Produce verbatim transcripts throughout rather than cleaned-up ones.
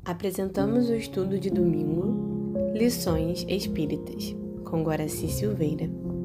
Apresentamos o estudo de domingo, Lições Espíritas, com Guaraci Silveira.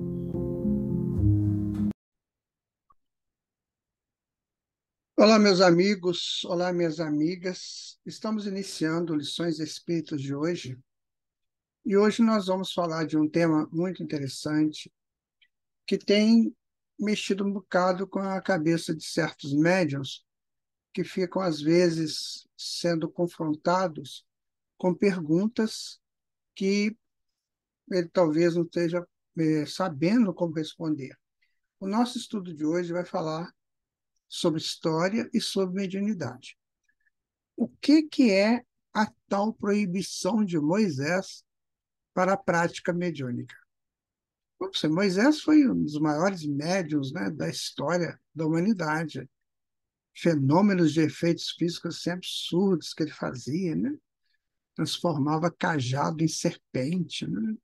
Olá, meus amigos, olá, minhas amigas. Estamos iniciando Lições Espíritas de hoje e hoje nós vamos falar de um tema muito interessante que tem mexido um bocado com a cabeça de certos médiuns que ficam, às vezes, sendo confrontados com perguntas que ele talvez não esteja eh, sabendo como responder. O nosso estudo de hoje vai falar sobre história e sobre mediunidade. O que, que é a tal proibição de Moisés para a prática mediúnica? Vamos dizer, Moisés foi um dos maiores médiuns, né, da história da humanidade. Fenômenos de efeitos físicos sempre absurdos que ele fazia, né? Transformava cajado em serpente, né?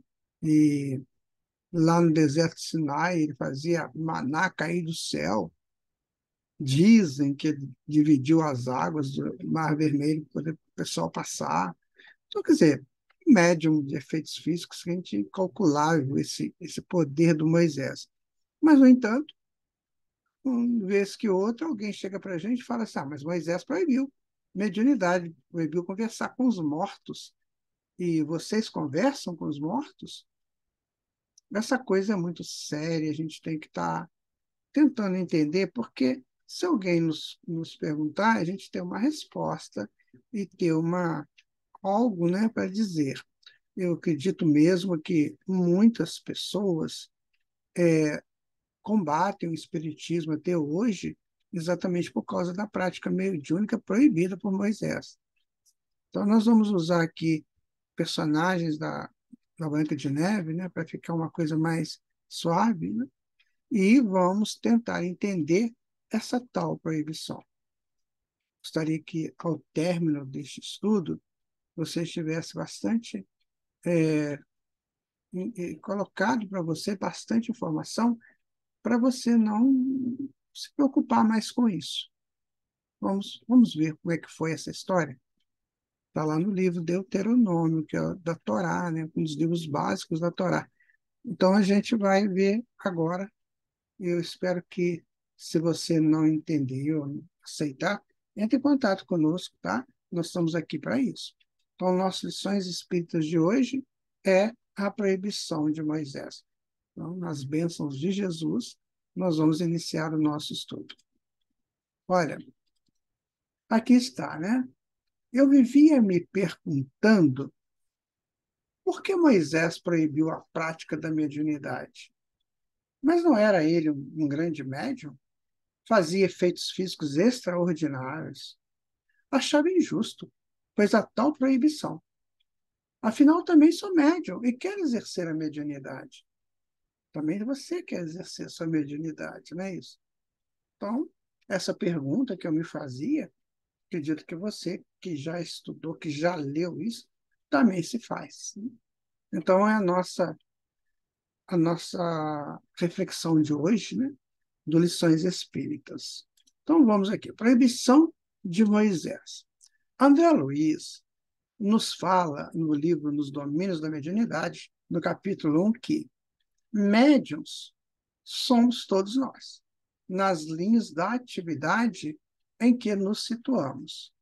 E lá no deserto de Sinai ele fazia maná cair do céu. Dizem que ele dividiu as águas do Mar Vermelho para o pessoal passar. Então, quer dizer, médium de efeitos físicos, que a gente incalculável esse, esse poder do Moisés. Mas, no entanto, uma vez que outra, alguém chega para a gente e fala assim, ah, mas Moisés proibiu mediunidade, proibiu conversar com os mortos. E vocês conversam com os mortos? Essa coisa é muito séria, a gente tem que estar tentando entender, porque se alguém nos, nos perguntar, a gente tem uma resposta e ter uma, algo, né, para dizer. Eu acredito mesmo que muitas pessoas é, combatem o espiritismo até hoje exatamente por causa da prática mediúnica proibida por Moisés. Então, nós vamos usar aqui personagens da, da Branca de Neve, né, para ficar uma coisa mais suave, né, e vamos tentar entender essa tal proibição. Gostaria que, ao término deste estudo, você estivesse bastante é, colocado para você bastante informação para você não se preocupar mais com isso. Vamos, vamos ver como é que foi essa história. Está lá no livro Deuteronômio, que é da Torá, né? Um dos livros básicos da Torá. Então, a gente vai ver agora. Eu espero que, se você não entender ou não aceitar, entre em contato conosco, tá? Nós estamos aqui para isso. Então, nossas lições espíritas de hoje é a proibição de Moisés. Então, nas bênçãos de Jesus, nós vamos iniciar o nosso estudo. Olha, aqui está, né? Eu vivia me perguntando por que Moisés proibiu a prática da mediunidade. Mas não era ele um, um grande médium? Fazia efeitos físicos extraordinários. Achava injusto, pois a tal proibição. Afinal, também sou médium e quero exercer a mediunidade. Também você quer exercer a sua mediunidade, não é isso? Então, essa pergunta que eu me fazia, acredito que você, que já estudou, que já leu isso, também se faz. Então, é a nossa, a nossa reflexão de hoje, né, do Lições Espíritas. Então, vamos aqui. Proibição de Moisés. André Luiz nos fala no livro Nos Domínios da Mediunidade, no capítulo um, que médiuns somos todos nós, nas linhas da atividade em que nos situamos.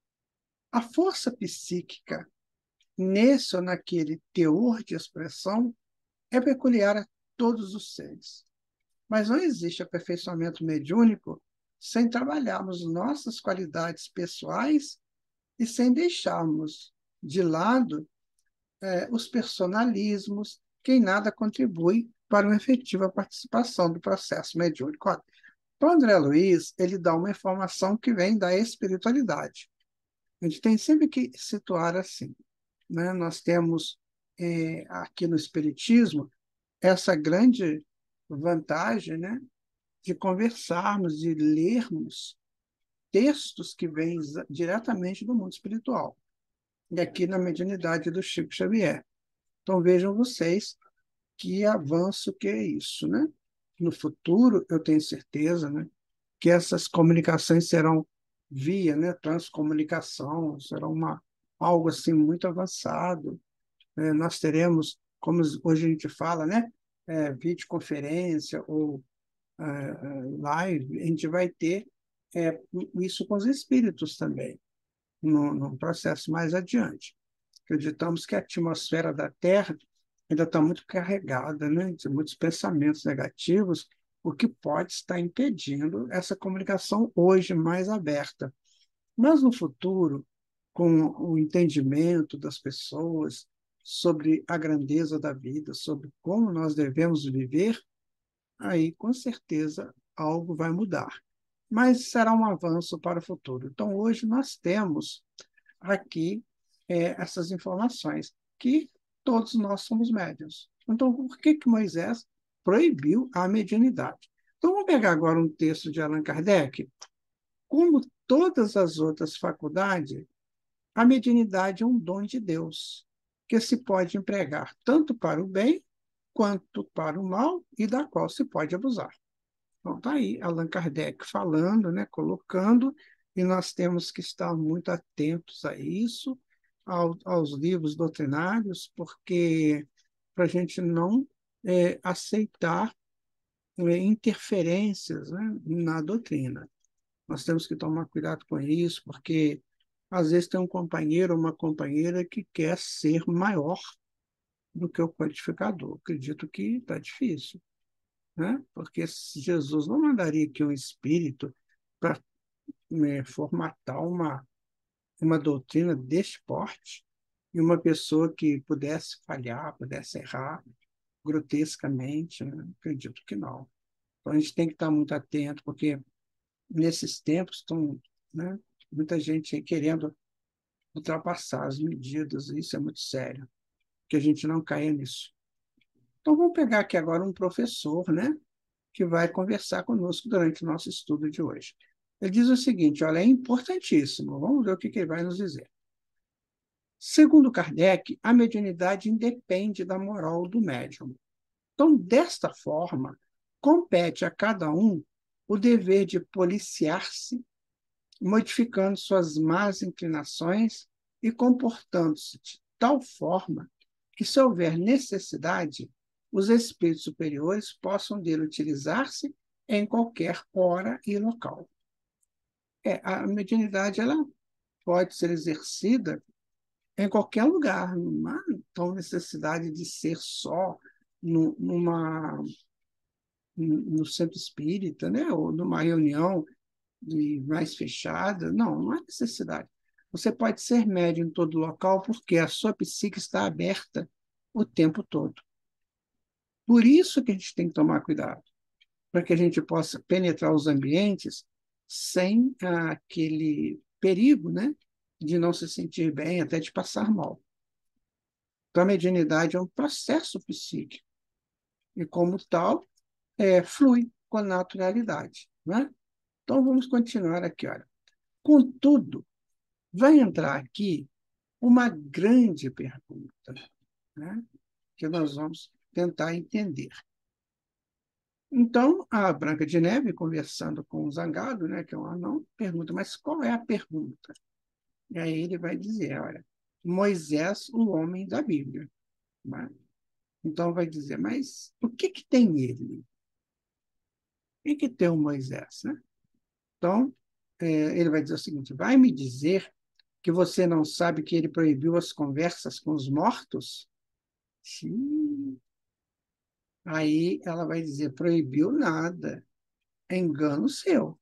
A força psíquica, nesse ou naquele teor de expressão, é peculiar a todos os seres. Mas não existe aperfeiçoamento mediúnico sem trabalharmos nossas qualidades pessoais e sem deixarmos de lado eh, os personalismos, que em nada contribui para uma efetiva participação do processo mediúnico. Então, André Luiz, ele dá uma informação que vem da espiritualidade. A gente tem sempre que situar assim, né? Nós temos eh, aqui no Espiritismo essa grande vantagem, né, de conversarmos, de lermos textos que vêm diretamente do mundo espiritual, e aqui na mediunidade do Chico Xavier. Então vejam vocês que avanço que é isso, né? No futuro, eu tenho certeza, né, que essas comunicações serão via, né, transcomunicação, será uma, algo assim muito avançado. É, nós teremos, como hoje a gente fala, né, é, videoconferência ou é, é, live, a gente vai ter é, isso com os espíritos também, no, no processo mais adiante. Acreditamos que a atmosfera da Terra ainda está muito carregada, né, de muitos pensamentos negativos, o que pode estar impedindo essa comunicação hoje mais aberta. Mas no futuro, com o entendimento das pessoas sobre a grandeza da vida, sobre como nós devemos viver, aí com certeza algo vai mudar. Mas será um avanço para o futuro. Então, hoje nós temos aqui é, essas informações, que todos nós somos médiuns. Então, por que, que Moisés proibiu a mediunidade? Então, vamos pegar agora um texto de Allan Kardec. Como todas as outras faculdades, a mediunidade é um dom de Deus, que se pode empregar tanto para o bem quanto para o mal e da qual se pode abusar. Então, está aí Allan Kardec falando, né, colocando, e nós temos que estar muito atentos a isso, ao, aos livros doutrinários, porque para a gente não é, aceitar é, interferências, né, na doutrina. Nós temos que tomar cuidado com isso, porque às vezes tem um companheiro ou uma companheira que quer ser maior do que o codificador. Acredito que está difícil, né? Porque Jesus não mandaria aqui um espírito para né, formatar uma, uma doutrina deste porte e uma pessoa que pudesse falhar, pudesse errar grotescamente, né? Acredito que não. Então a gente tem que estar muito atento, porque nesses tempos estão, né, muita gente aí querendo ultrapassar as medidas, e isso é muito sério, que a gente não caia nisso. Então vamos pegar aqui agora um professor, né, que vai conversar conosco durante o nosso estudo de hoje. Ele diz o seguinte, olha, é importantíssimo, vamos ver o que ele vai nos dizer. Segundo Kardec, a mediunidade independe da moral do médium. Então, desta forma, compete a cada um o dever de policiar-se, modificando suas más inclinações e comportando-se de tal forma que, se houver necessidade, os espíritos superiores possam dele utilizar-se em qualquer hora e local. É, a mediunidade ela pode ser exercida em qualquer lugar, não há então necessidade de ser só no, numa, no centro espírita, né? Ou numa reunião de mais fechada. Não, não há necessidade. Você pode ser médium em todo local porque a sua psique está aberta o tempo todo. Por isso que a gente tem que tomar cuidado, para que a gente possa penetrar os ambientes sem ah, aquele perigo, né, de não se sentir bem, até de passar mal. Então, a mediunidade é um processo psíquico e, como tal, é, flui com a naturalidade. Né? Então, vamos continuar aqui. Olha. Contudo, vai entrar aqui uma grande pergunta, né, que nós vamos tentar entender. Então, a Branca de Neve, conversando com o Zangado, né, que é um anão, pergunta, mas qual é a pergunta? E aí ele vai dizer, olha, Moisés, o homem da Bíblia. Né? Então vai dizer, mas o que, que tem ele? O que, que tem o Moisés? Né? Então, é, ele vai dizer o seguinte, vai me dizer que você não sabe que ele proibiu as conversas com os mortos? Sim. Aí ela vai dizer, proibiu nada, é engano seu.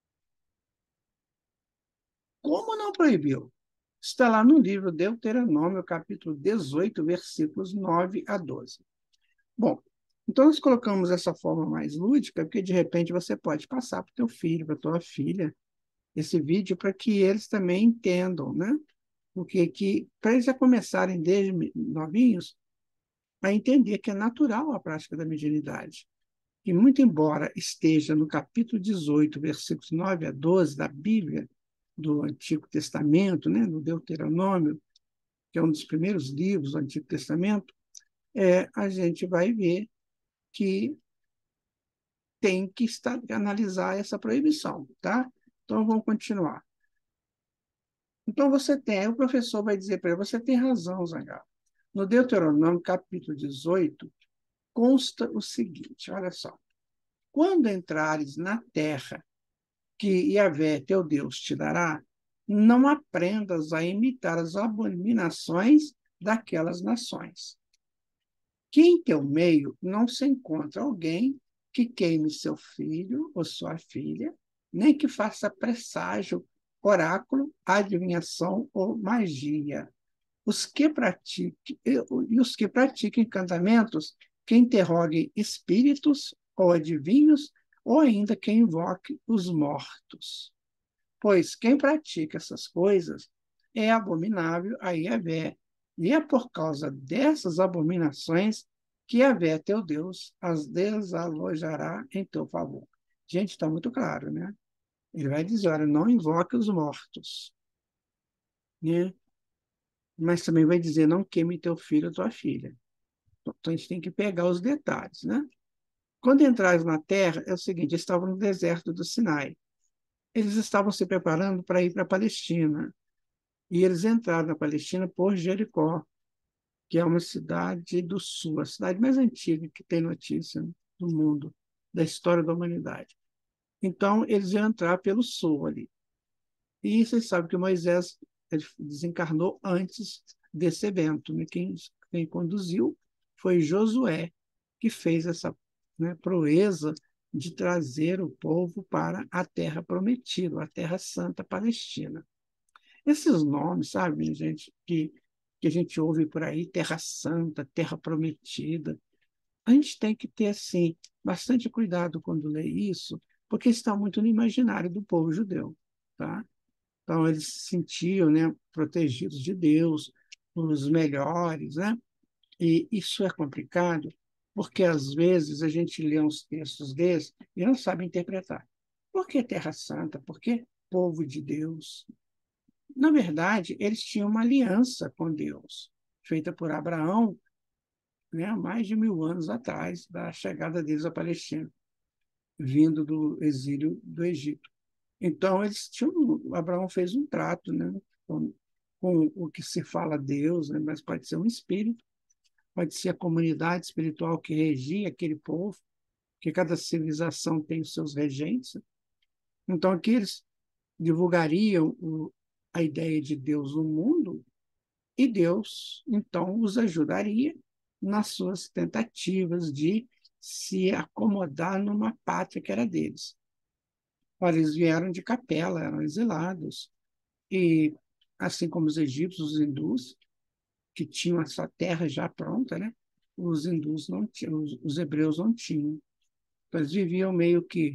Como não proibiu? Está lá no livro Deuteronômio, capítulo dezoito, versículos nove a doze. Bom, então nós colocamos essa forma mais lúdica, porque de repente você pode passar para o teu filho, para a tua filha, esse vídeo para que eles também entendam, né? Porque que, para eles já começarem desde novinhos a entender que é natural a prática da mediunidade. E muito embora esteja no capítulo dezoito, versículos nove a doze da Bíblia, do Antigo Testamento, né, do Deuteronômio, que é um dos primeiros livros do Antigo Testamento, é, a gente vai ver que tem que estar, analisar essa proibição. Tá? Então, vamos continuar. Então, você tem, aí o professor vai dizer para ele, você tem razão, Zangado. No Deuteronômio, capítulo dezoito, consta o seguinte, olha só. Quando entrares na terra que Yahvé, teu Deus, te dará, não aprendas a imitar as abominações daquelas nações. Que em teu meio não se encontra alguém que queime seu filho ou sua filha, nem que faça presságio, oráculo, adivinhação ou magia. Os que pratiquem, e os que pratiquem encantamentos, que interroguem espíritos ou adivinhos, ou ainda que invoque os mortos. Pois quem pratica essas coisas é abominável a Yahvé, e é por causa dessas abominações que Yahvé, teu Deus, as desalojará em teu favor. Gente, está muito claro, né? Ele vai dizer, olha, não invoque os mortos, né? Mas também vai dizer, não queime teu filho ou tua filha. Então, a gente tem que pegar os detalhes, né? Quando entrares na terra, é o seguinte, eles estavam no deserto do Sinai. Eles estavam se preparando para ir para a Palestina. E eles entraram na Palestina por Jericó, que é uma cidade do sul, a cidade mais antiga que tem notícia do mundo, da história da humanidade. Então, eles iam entrar pelo sul ali. E vocês sabem que Moisés ele desencarnou antes desse evento. Né? Quem, quem conduziu foi Josué, que fez essa, né, proeza de trazer o povo para a terra prometida, a terra santa palestina. Esses nomes, sabe, minha gente, que, que a gente ouve por aí, Terra Santa, Terra Prometida, a gente tem que ter, assim, bastante cuidado quando lê isso, porque está muito no imaginário do povo judeu, tá? Então, eles se sentiam, né, protegidos de Deus, os melhores, né? E isso é complicado, porque às vezes a gente lê uns textos desses e não sabe interpretar. Por que Terra Santa? Por que povo de Deus? Na verdade, eles tinham uma aliança com Deus, feita por Abraão, né, há mais de mil anos atrás, da chegada deles à Palestina, vindo do exílio do Egito. Então, eles tinham, Abraão fez um trato, né, com, com o que se fala Deus, né, mas pode ser um espírito, pode ser a comunidade espiritual que regia aquele povo, que cada civilização tem os seus regentes. Então, aqui eles divulgariam o, a ideia de Deus no mundo. E Deus, então, os ajudaria nas suas tentativas de se acomodar numa pátria que era deles. Olha, eles vieram de capela, eram exilados. E, assim como os egípcios, os hindus, que tinham essa terra já pronta, né? Os hindus não tinham, os, os hebreus não tinham. Então, eles viviam meio que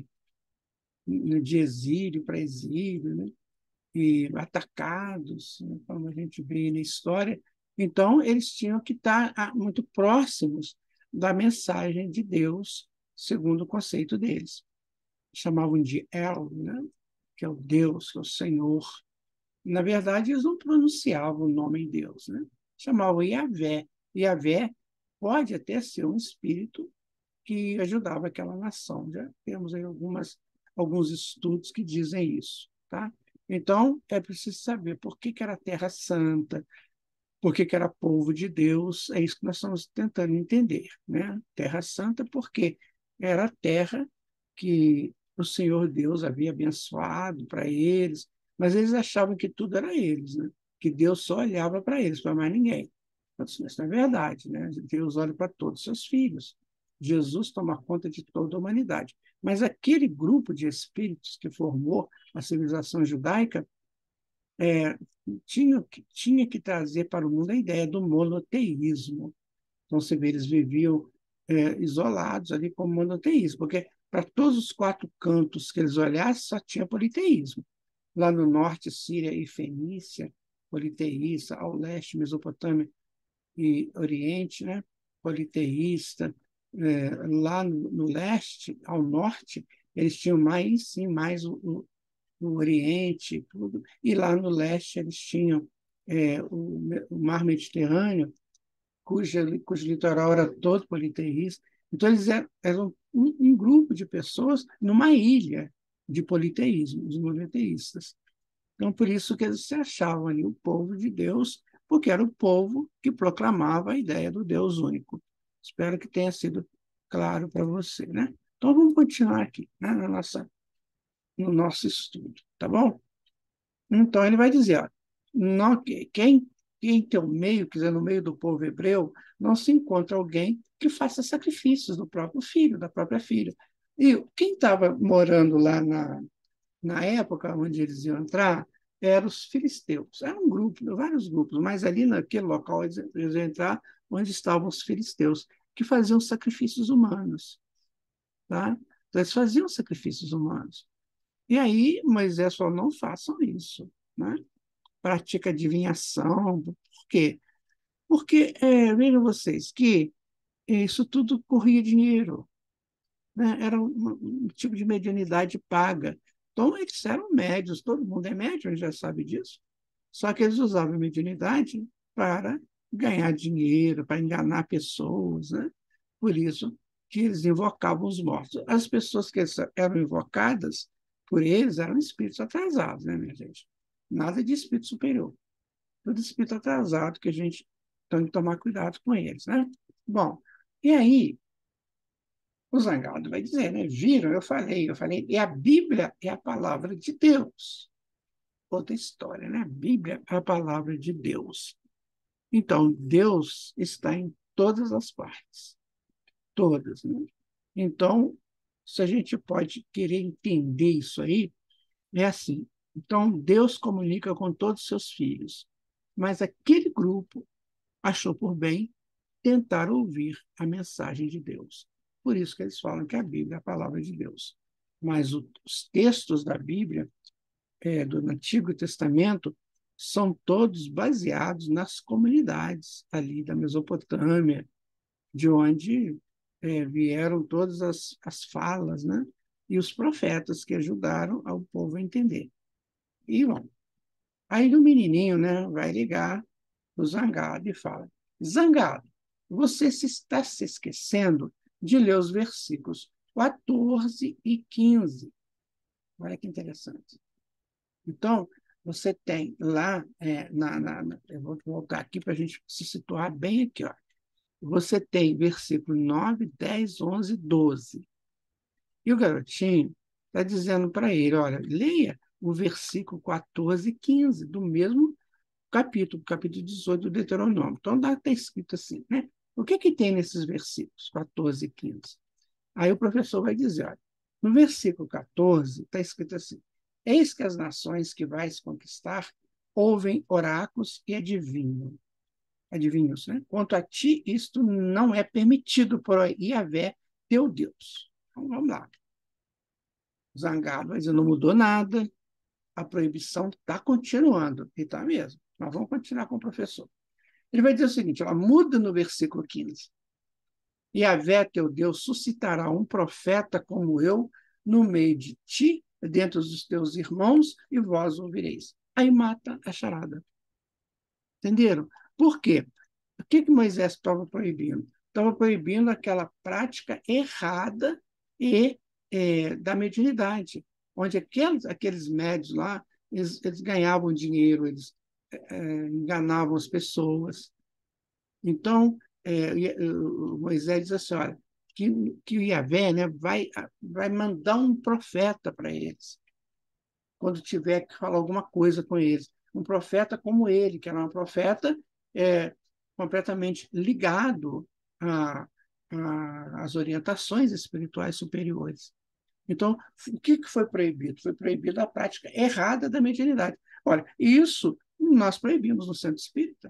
de exílio para exílio, né? E atacados, né, como a gente vê na história. Então, eles tinham que estar muito próximos da mensagem de Deus, segundo o conceito deles. Chamavam de El, né? Que é o Deus, que é o Senhor. Na verdade, eles não pronunciavam o nome de Deus, né? Chamavam Yahvé. Yahvé pode até ser um espírito que ajudava aquela nação. Já temos aí algumas, alguns estudos que dizem isso. Tá? Então, é preciso saber por que, que era Terra Santa, por que, que era povo de Deus, é isso que nós estamos tentando entender. Né? Terra Santa, porque era a terra que o Senhor Deus havia abençoado para eles, mas eles achavam que tudo era eles, né? Que Deus só olhava para eles, para mais ninguém. Isso não é verdade, né? Deus olha para todos os seus filhos. Jesus toma conta de toda a humanidade. Mas aquele grupo de espíritos que formou a civilização judaica é, tinha, tinha que trazer para o mundo a ideia do monoteísmo. Então, você vê, eles viviam é, isolados ali como monoteísmo, porque para todos os quatro cantos que eles olhassem, só tinha politeísmo. Lá no norte, Síria e Fenícia, politeísta, ao leste, Mesopotâmia e Oriente, né? Politeísta. É, lá no, no leste, ao norte, eles tinham mais, sim, mais o, o, o Oriente, tudo. E lá no leste eles tinham é, o, o Mar Mediterrâneo, cuja, cujo litoral era todo politeísta. Então, eles eram, eram um, um grupo de pessoas numa ilha de politeísmo, os monoteístas. Então, por isso que eles se achavam ali o povo de Deus, porque era o povo que proclamava a ideia do Deus único. Espero que tenha sido claro para você, né? Então, vamos continuar aqui, né, na nossa, no nosso estudo, tá bom? Então, ele vai dizer, ó, não, quem, quem tem o meio, quer dizer, no meio do povo hebreu, não se encontra alguém que faça sacrifícios do próprio filho, da própria filha. E quem estava morando lá na, na época onde eles iam entrar, eram os filisteus. Era um grupo, vários grupos, mas ali naquele local eles, eles iam entrar onde estavam os filisteus, que faziam sacrifícios humanos. Tá? Então, eles faziam sacrifícios humanos. E aí, Moisés falou, não façam isso. Né? Pratica adivinhação. Por quê? Porque, é, vejam vocês, que isso tudo corria dinheiro. Né? Era um, um tipo de mediunidade paga. Então, eles eram médios, todo mundo é médium, já sabe disso. Só que eles usavam a mediunidade para ganhar dinheiro, para enganar pessoas. Né? Por isso que eles invocavam os mortos. As pessoas que eram invocadas por eles eram espíritos atrasados, né, minha gente? Nada de espírito superior. Tudo espírito atrasado que a gente tem que tomar cuidado com eles. Né? Bom, e aí o Zangado vai dizer, né? Viram, eu falei, eu falei, e a Bíblia é a palavra de Deus. Outra história, né? A Bíblia é a palavra de Deus. Então, Deus está em todas as partes, todas, né? Então, se a gente pode querer entender isso aí, é assim. Então, Deus comunica com todos os seus filhos, mas aquele grupo achou por bem tentar ouvir a mensagem de Deus. Por isso que eles falam que a Bíblia é a palavra de Deus. Mas o, os textos da Bíblia, é, do Antigo Testamento, são todos baseados nas comunidades ali da Mesopotâmia, de onde é, vieram todas as, as falas, né? E os profetas que ajudaram ao povo a entender. E, bom, aí o menininho, né, vai ligar o Zangado e fala: Zangado, você se está se esquecendo de ler os versículos quatorze e quinze. Olha que interessante. Então, você tem lá, é, na, na, na, eu vou voltar aqui para a gente se situar bem aqui. Ó. Você tem versículo nove, dez, onze, doze. E o garotinho está dizendo para ele: olha, leia o versículo quatorze e quinze do mesmo capítulo, capítulo dezoito do Deuteronômio. Então, está escrito assim, né? O que, que tem nesses versículos quatorze e quinze? Aí o professor vai dizer, olha, no versículo quatorze está escrito assim: eis que as nações que vais conquistar ouvem oráculos e adivinham. Adivinhos, né? Quanto a ti, isto não é permitido por Yahvé, teu Deus. Então, vamos lá. Zangado vai dizer, não mudou nada, a proibição está continuando. E está mesmo. Mas vamos continuar com o professor. Ele vai dizer o seguinte, ela muda no versículo quinze. Yahvé, teu Deus, suscitará um profeta como eu no meio de ti, dentro dos teus irmãos, e vós ouvireis. Aí mata a charada. Entenderam? Por quê? O que, que Moisés estava proibindo? Estava proibindo aquela prática errada e é, da mediunidade, onde aqueles, aqueles médios lá, eles, eles ganhavam dinheiro, eles é, enganavam as pessoas. Então, é, Moisés diz assim, olha, que, que o Yahvé, né, vai, vai mandar um profeta para eles, quando tiver que falar alguma coisa com eles. Um profeta como ele, que era um profeta é, completamente ligado a, a, às orientações espirituais superiores. Então, o que foi proibido? Foi proibida a prática errada da mediunidade. Olha, isso nós proibimos no Centro Espírita.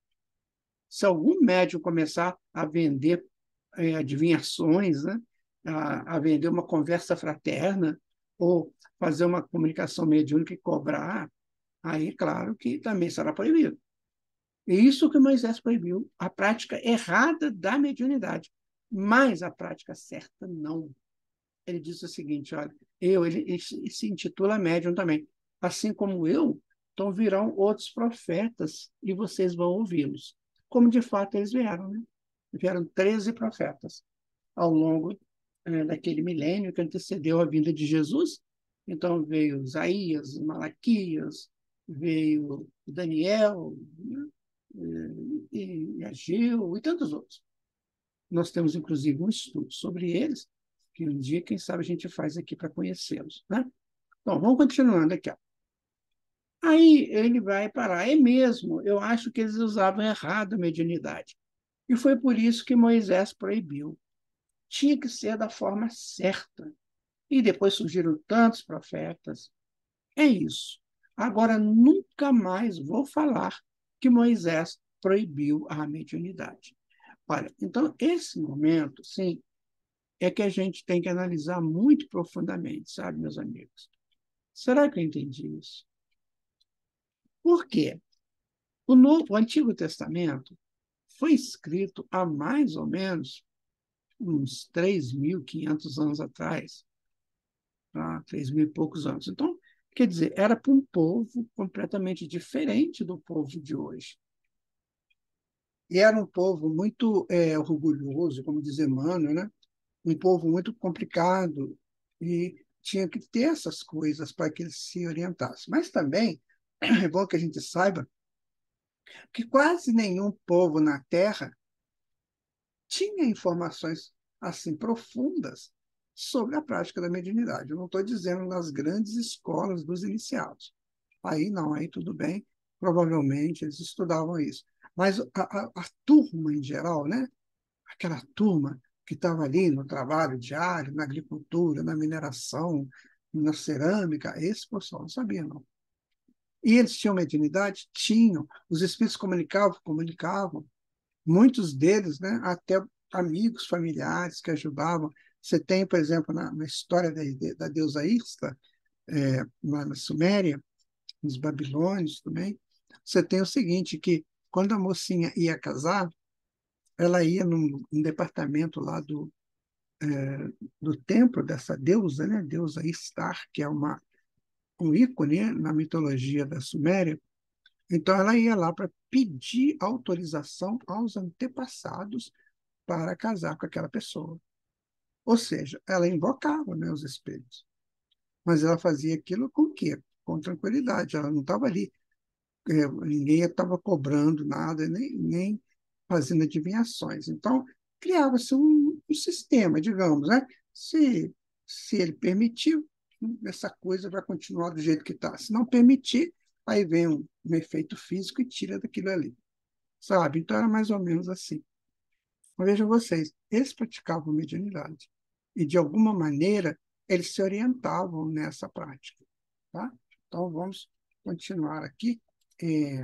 Se algum médium começar a vender é, adivinhações, né? a, a vender uma conversa fraterna, ou fazer uma comunicação mediúnica e cobrar, aí, claro, que também será proibido. E isso que Moisés proibiu, a prática errada da mediunidade. Mas a prática certa, não. Ele disse o seguinte, olha, eu, ele, ele se intitula médium também. Assim como eu, então virão outros profetas e vocês vão ouvi-los. Como de fato eles vieram, né? Vieram treze profetas ao longo é, daquele milênio que antecedeu a vinda de Jesus. Então veio Isaías, Malaquias, veio Daniel, né? e, e Ageu e tantos outros. Nós temos, inclusive, um estudo sobre eles, que um dia, quem sabe, a gente faz aqui para conhecê-los. Né? Bom, vamos continuando aqui. Ó. Aí ele vai parar. É mesmo, eu acho que eles usavam errado a mediunidade. E foi por isso que Moisés proibiu. Tinha que ser da forma certa. E depois surgiram tantos profetas. É isso. Agora, nunca mais vou falar que Moisés proibiu a mediunidade. Olha, então, esse momento, sim, é que a gente tem que analisar muito profundamente, sabe, meus amigos? Será que eu entendi isso? Por quê? O, Novo, o Antigo Testamento foi escrito há mais ou menos uns três mil e quinhentos anos atrás, tá? três mil e poucos anos. Então, quer dizer, era para um povo completamente diferente do povo de hoje. E era um povo muito é, orgulhoso, como diz Emmanuel, né? Um povo muito complicado, e tinha que ter essas coisas para que eles se orientassem. Mas também é bom que a gente saiba que quase nenhum povo na Terra tinha informações assim profundas sobre a prática da mediunidade. Eu não estou dizendo nas grandes escolas dos iniciados. Aí não, aí tudo bem, provavelmente eles estudavam isso. Mas a, a, a turma em geral, né? Aquela turma que estava ali no trabalho diário, na agricultura, na mineração, na cerâmica, esse pessoal não sabia, não. E eles tinham mediunidade? Tinham. Os espíritos comunicavam? Comunicavam. Muitos deles, né, até amigos, familiares que ajudavam. Você tem, por exemplo, na, na história da, da deusa Ista, é, lá na Suméria, nos babilônios também, você tem o seguinte, que quando a mocinha ia casar, ela ia num, num departamento lá do, é, do templo dessa deusa, né, deusa Istar, que é uma, um ícone, né, na mitologia da Suméria. Então, ela ia lá para pedir autorização aos antepassados para casar com aquela pessoa. Ou seja, ela invocava, né, os espíritos. Mas ela fazia aquilo com o quê? Com tranquilidade. Ela não estava ali, é, ninguém estava cobrando nada, nem, nem fazendo adivinhações. Então, criava-se um, um sistema, digamos, né? Se, se ele permitiu, essa coisa vai continuar do jeito que está. Se não permitir, aí vem um, um efeito físico e tira daquilo ali. Sabe? Então, era mais ou menos assim. Mas vejam vocês, eles praticavam mediunidade. E, de alguma maneira, eles se orientavam nessa prática. Tá? Então, vamos continuar aqui. É,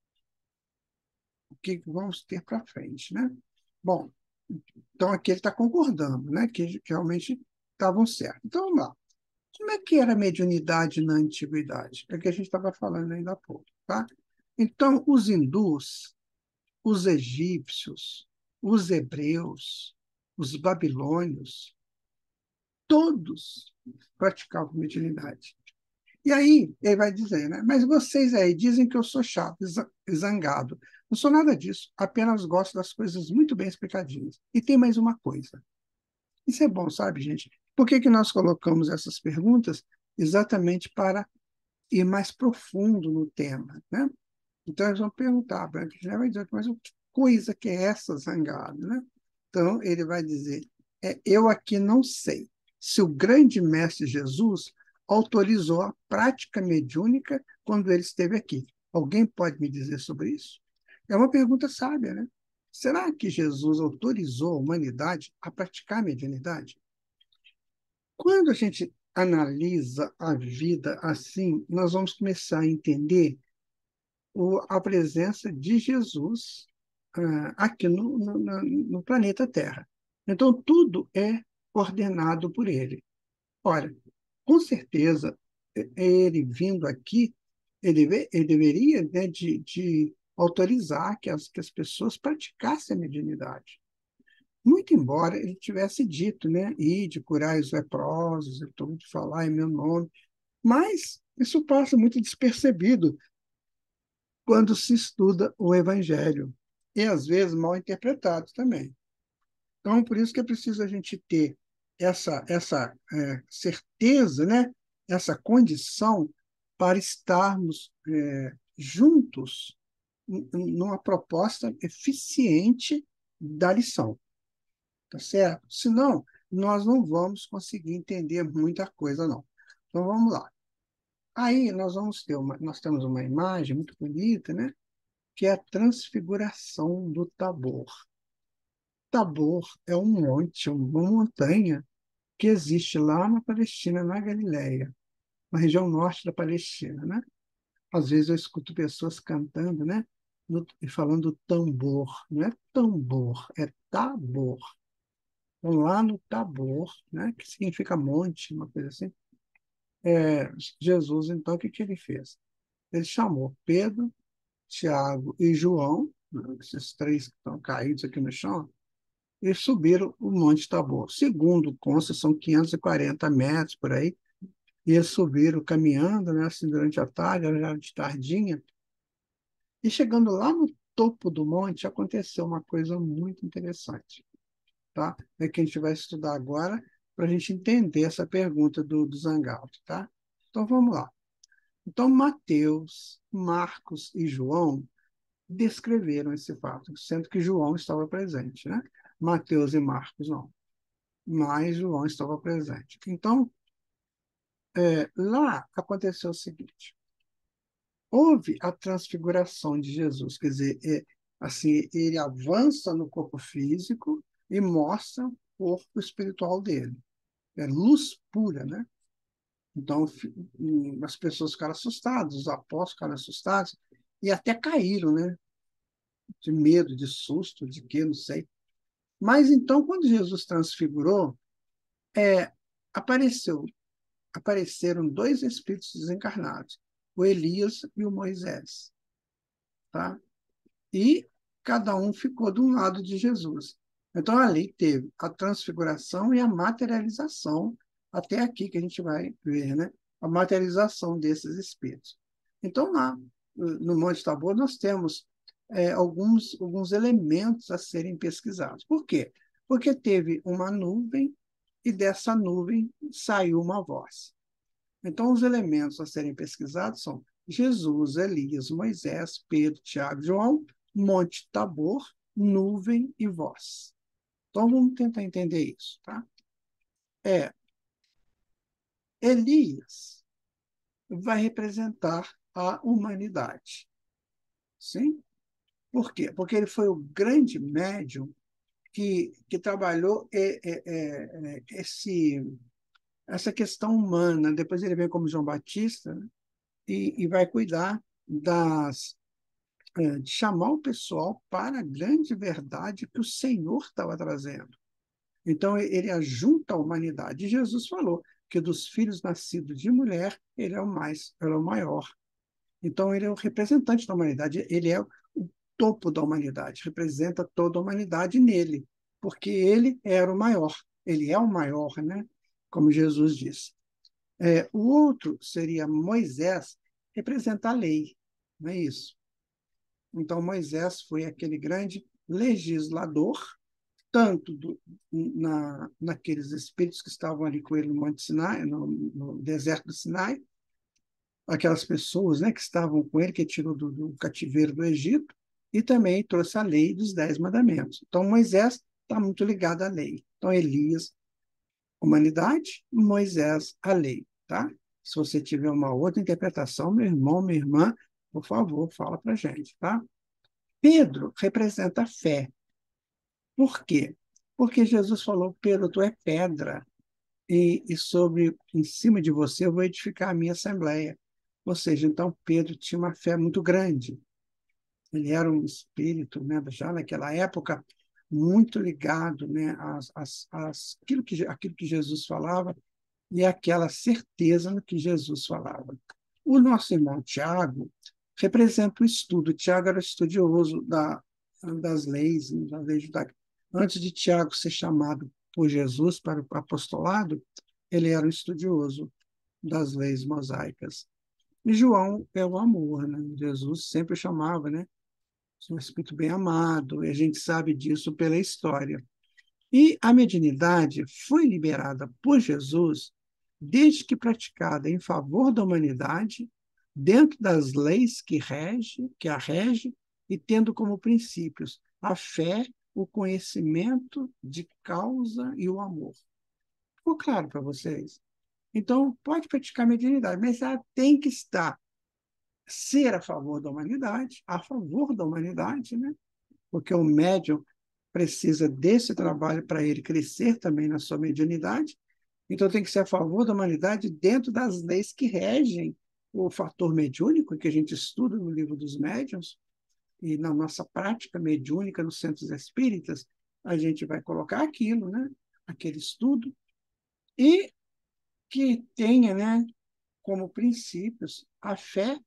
o que vamos ter para frente, né? Bom, então aqui ele está concordando, né? Que, que realmente estavam certos. Então, vamos lá. Como é que era a mediunidade na antiguidade? É o que a gente estava falando ainda há pouco. Tá? Então, os hindus, os egípcios, os hebreus, os babilônios, todos praticavam mediunidade. E aí ele vai dizer, né? Mas vocês aí dizem que eu sou chato, zangado. Não sou nada disso, apenas gosto das coisas muito bem explicadinhas. E tem mais uma coisa. Isso é bom, sabe, gente? Por que que nós colocamos essas perguntas? Exatamente para ir mais profundo no tema, né? Então, eles vão perguntar, Branca já vai dizer, mas que coisa que é essa zangada, né? Então, ele vai dizer, é, eu aqui não sei se o grande mestre Jesus autorizou a prática mediúnica quando ele esteve aqui. Alguém pode me dizer sobre isso? É uma pergunta sábia, né? Será que Jesus autorizou a humanidade a praticar a mediunidade? Quando a gente analisa a vida assim, nós vamos começar a entender o, a presença de Jesus ah, aqui no, no, no planeta Terra. Então, tudo é coordenado por ele. Olha, com certeza, ele vindo aqui, ele, ele deveria, né, de, de autorizar que as, que as pessoas praticassem a mediunidade. Muito embora ele tivesse dito, né, ide curar os leprosos, eu estou muito falar em meu nome, mas isso passa muito despercebido quando se estuda o Evangelho, e às vezes mal interpretado também. Então, por isso que é preciso a gente ter essa, essa é, certeza, né, essa condição para estarmos é, juntos numa proposta eficiente da lição, tá certo? Senão, nós não vamos conseguir entender muita coisa, não. Então, vamos lá. Aí, nós vamos ter uma, nós temos uma imagem muito bonita, né? Que é a transfiguração do Tabor. Tabor é um monte, uma montanha que existe lá na Palestina, na Galileia, na região norte da Palestina, né? Às vezes eu escuto pessoas cantando, né? No- e falando tambor. Não é tambor, é Tabor. Então, lá no Tabor, né? Que significa monte, uma coisa assim. É, Jesus, então, o que que ele fez? Ele chamou Pedro, Tiago e João, né, esses três que estão caídos aqui no chão, e subiram o Monte Tabor. Segundo consta, são quinhentos e quarenta metros por aí, e eles subiram caminhando, né, assim, durante a tarde, era de tardinha, e chegando lá no topo do monte, aconteceu uma coisa muito interessante, tá? É que a gente vai estudar agora para a gente entender essa pergunta do, do Zangalt, tá? Então, vamos lá. Então, Mateus, Marcos e João descreveram esse fato, sendo que João estava presente, né? Mateus e Marcos não, mas João estava presente. Então, é, lá aconteceu o seguinte: houve a transfiguração de Jesus, quer dizer, é, assim, ele avança no corpo físico e mostra o corpo espiritual dele. É luz pura, né? Então, fi- hum, as pessoas ficaram assustadas, os apóstolos ficaram assustados e até caíram, né? De medo, de susto, de quê, não sei. Mas então, quando Jesus transfigurou, é, apareceu, apareceram dois espíritos desencarnados, o Elias e o Moisés, tá? E cada um ficou de um lado de Jesus. Então, ali teve a transfiguração e a materialização, até aqui que a gente vai ver, né? A materialização desses espíritos. Então, lá no Monte Tabor, nós temos é, alguns, alguns elementos a serem pesquisados. Por quê? Porque teve uma nuvem e dessa nuvem saiu uma voz. Então, os elementos a serem pesquisados são Jesus, Elias, Moisés, Pedro, Tiago, João, Monte Tabor, nuvem e voz. Então, vamos tentar entender isso, tá? É, Elias vai representar a humanidade, sim? Por quê? Porque ele foi o grande médium que, que trabalhou é, é, é, esse, essa questão humana. Depois ele vem como João Batista, né? e, e vai cuidar das é, de chamar o pessoal para a grande verdade que o Senhor estava trazendo. Então, ele ajunta a humanidade. E Jesus falou que dos filhos nascidos de mulher, ele é o mais, ele é o maior. Então, ele é o representante da humanidade, ele é o topo da humanidade, representa toda a humanidade nele, porque ele era o maior, ele é o maior, né? Como Jesus disse. É, o outro seria Moisés, representa a lei, não é isso? Então, Moisés foi aquele grande legislador, tanto do, na, naqueles espíritos que estavam ali com ele no Monte Sinai, no, no deserto do Sinai, aquelas pessoas, né, que estavam com ele, que tirou do, do cativeiro do Egito, e também trouxe a lei dos Dez Mandamentos. Então, Moisés está muito ligado à lei. Então, Elias, humanidade, Moisés, a lei. Tá? Se você tiver uma outra interpretação, meu irmão, minha irmã, por favor, fala para a gente. Tá? Pedro representa a fé. Por quê? Porque Jesus falou: Pedro, tu é pedra, e, e sobre, em cima de você, eu vou edificar a minha assembleia. Ou seja, então Pedro tinha uma fé muito grande. Ele era um espírito, né, já naquela época, muito ligado, né, às, às, às, aquilo, que, aquilo que Jesus falava e aquela certeza no que Jesus falava. O nosso irmão Tiago representa o estudo. Tiago era estudioso da, das leis, das leis judaicas. Antes de Tiago ser chamado por Jesus para o apostolado, ele era um estudioso das leis mosaicas. E João é o amor, né? Jesus sempre chamava, né? Um espírito bem amado, e a gente sabe disso pela história. E a mediunidade foi liberada por Jesus desde que praticada em favor da humanidade, dentro das leis que rege, que a rege, e tendo como princípios a fé, o conhecimento de causa e o amor. Ficou claro para vocês? Então, pode praticar a mediunidade, mas ela tem que estar, ser a favor da humanidade, a favor da humanidade, né? Porque o médium precisa desse trabalho para ele crescer também na sua mediunidade. Então, tem que ser a favor da humanidade dentro das leis que regem o fator mediúnico, que a gente estuda no livro dos médiuns, e na nossa prática mediúnica nos centros espíritas, a gente vai colocar aquilo, né? Aquele estudo, e que tenha, né, como princípios a fé,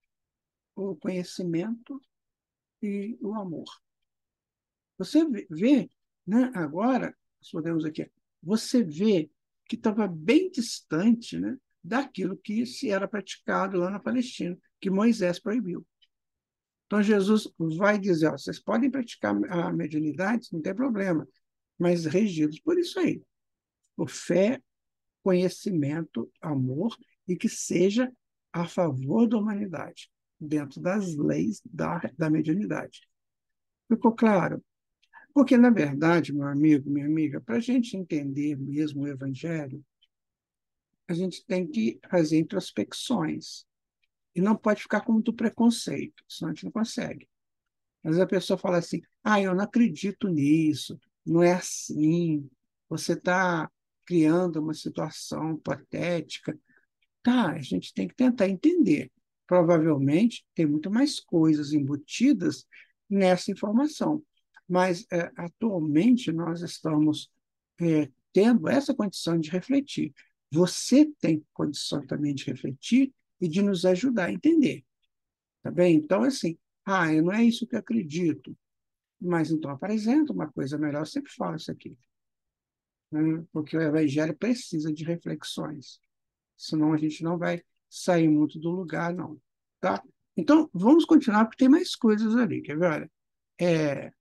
o conhecimento e o amor. Você vê, né, agora, nós podemos aqui, você vê que estava bem distante, né, daquilo que se era praticado lá na Palestina, que Moisés proibiu. Então, Jesus vai dizer, ó, vocês podem praticar a mediunidade, não tem problema, mas regidos por isso aí. Por fé, conhecimento, amor, e que seja a favor da humanidade, dentro das leis da, da mediunidade. Ficou claro? Porque, na verdade, meu amigo, minha amiga, para a gente entender mesmo o Evangelho, a gente tem que fazer introspecções. E não pode ficar com muito preconceito, senão a gente não consegue. Às vezes a pessoa fala assim, ah, eu não acredito nisso, não é assim, você está criando uma situação patética. Tá, a gente tem que tentar entender. Provavelmente tem muito mais coisas embutidas nessa informação, mas é, atualmente nós estamos é, tendo essa condição de refletir. Você tem condição também de refletir e de nos ajudar a entender, tá bem? Então, assim, ah, eu não é isso que eu acredito, mas então apresenta uma coisa melhor, eu sempre falo isso aqui, né? Porque o Evangelho precisa de reflexões, senão a gente não vai sair muito do lugar, não. Tá? Então, vamos continuar, porque tem mais coisas ali. Quer ver? Olha, é,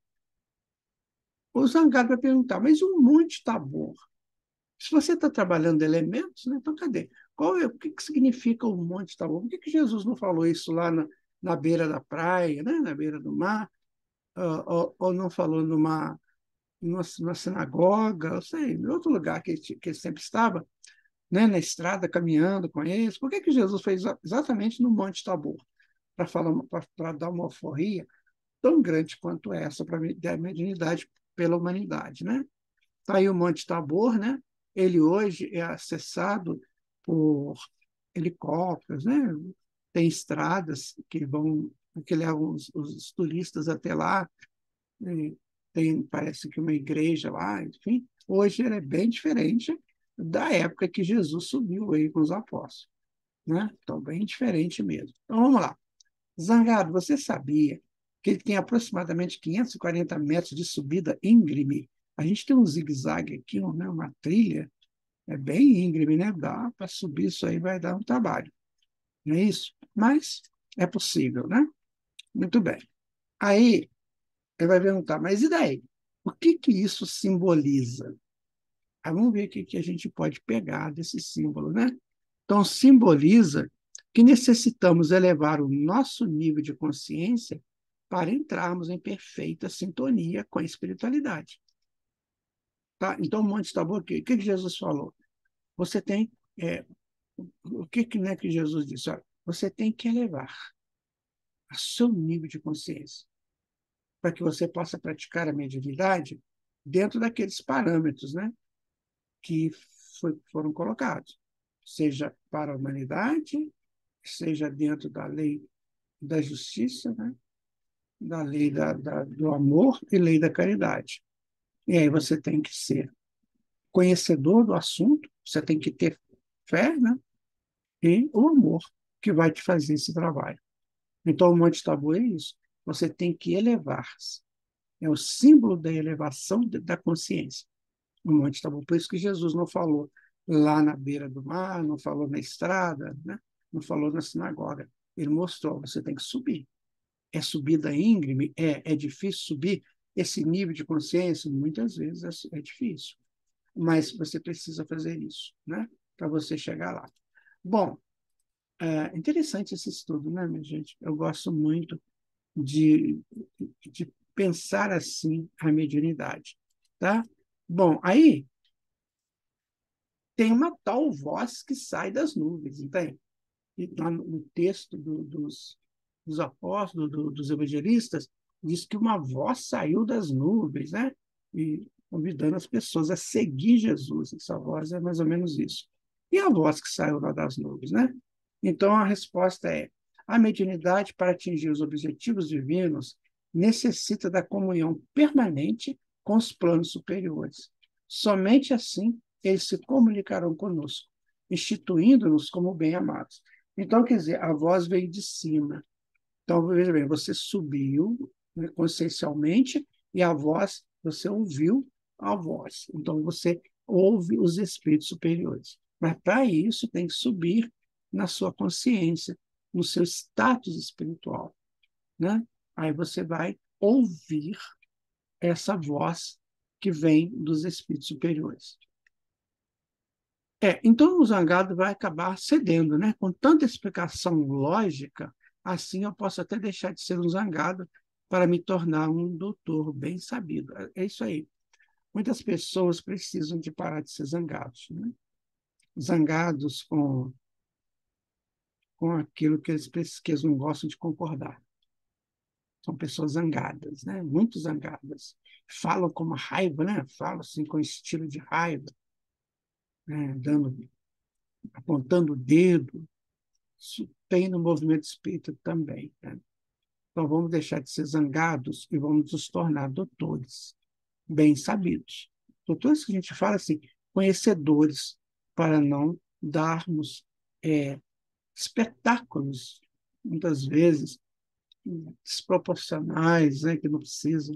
o Zangado vai perguntar, mas o Monte Tabor? Se você está trabalhando elementos, né, então cadê? Qual é, o que, que significa o Monte Tabor? Por que, que Jesus não falou isso lá na, na beira da praia, né, na beira do mar? Uh, ou, ou não falou numa, numa, numa sinagoga, ou sei, em outro lugar que ele, que ele sempre estava, né, na estrada, caminhando com eles. Por que, que Jesus fez exatamente no Monte Tabor? Para falar, para dar uma alforria tão grande quanto essa para a mediunidade pela humanidade, né? Está aí o Monte Tabor, né? Ele hoje é acessado por helicópteros, né? Tem estradas que vão, que levam os, os turistas até lá. Tem, parece que uma igreja lá, enfim. Hoje ele é bem diferente da época que Jesus subiu aí com os apóstolos, né? Então, bem diferente mesmo. Então, vamos lá. Zangado, você sabia que ele tem aproximadamente quinhentos e quarenta metros de subida íngreme? A gente tem um zigue-zague aqui, né? Uma trilha, é bem íngreme, né? Dá para subir isso aí, vai dar um trabalho, não é isso? Mas é possível, né? Muito bem. Aí, ele vai perguntar, mas e daí? O que que isso simboliza? Aí vamos ver o que que a gente pode pegar desse símbolo, né? Então, simboliza que necessitamos elevar o nosso nível de consciência para entrarmos em perfeita sintonia com a espiritualidade. Tá? Então, o Monte Tabor, o que, que Jesus falou? Você tem. É, o que, que, né, que Jesus disse? Olha, você tem que elevar o seu nível de consciência para que você possa praticar a mediunidade dentro daqueles parâmetros, né, que foi, foram colocados, seja para a humanidade, seja dentro da lei da justiça, né, da lei da, da, do amor e lei da caridade. E aí você tem que ser conhecedor do assunto, você tem que ter fé, né, e o amor que vai te fazer esse trabalho. Então, o Monte Tabor é isso. Você tem que elevar-se. É o símbolo da elevação da consciência. O Monte Tabor. Por isso que Jesus não falou lá na beira do mar, não falou na estrada, né? Não falou na sinagoga. Ele mostrou, você tem que subir. É subida íngreme? É, é difícil subir esse nível de consciência? Muitas vezes é, é difícil. Mas você precisa fazer isso, né? para você chegar lá. Bom, é interessante esse estudo, né, minha gente? Eu gosto muito de, de pensar assim a mediunidade, tá? Bom, aí tem uma tal voz que sai das nuvens, entende? E lá no texto do, dos, dos apóstolos, do, dos evangelistas, diz que uma voz saiu das nuvens, né? E convidando as pessoas a seguir Jesus. Essa voz é mais ou menos isso. E a voz que saiu lá das nuvens, né? Então a resposta é: a mediunidade, para atingir os objetivos divinos, necessita da comunhão permanente com os planos superiores. Somente assim eles se comunicarão conosco, instituindo-nos como bem-amados. Então, quer dizer, a voz veio de cima. Então, veja bem, você subiu, né, consciencialmente, e a voz, você ouviu a voz. Então, você ouve os espíritos superiores. Mas, para isso, tem que subir na sua consciência, no seu status espiritual, né? Aí você vai ouvir essa voz que vem dos espíritos superiores. É, então o zangado vai acabar cedendo, né? Com tanta explicação lógica, assim eu posso até deixar de ser um zangado para me tornar um doutor bem sabido. É é isso aí. Muitas pessoas precisam de parar de ser zangados, né? Zangados com, com aquilo que eles, que eles não gostam de concordar. São pessoas zangadas, né? Muito zangadas. Falam com uma raiva, né? Falam assim com estilo de raiva, né? Dando, apontando o dedo. Isso tem no movimento espírita também, né? Então, vamos deixar de ser zangados e vamos nos tornar doutores, bem sabidos. Doutores que a gente fala assim, conhecedores, para não darmos é, espetáculos, muitas vezes, desproporcionais, né, que não precisam.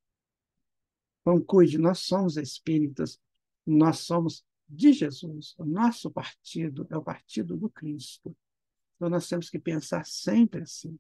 Então, cuide, nós somos espíritas, nós somos de Jesus. O nosso partido é o partido do Cristo. Então, nós temos que pensar sempre assim,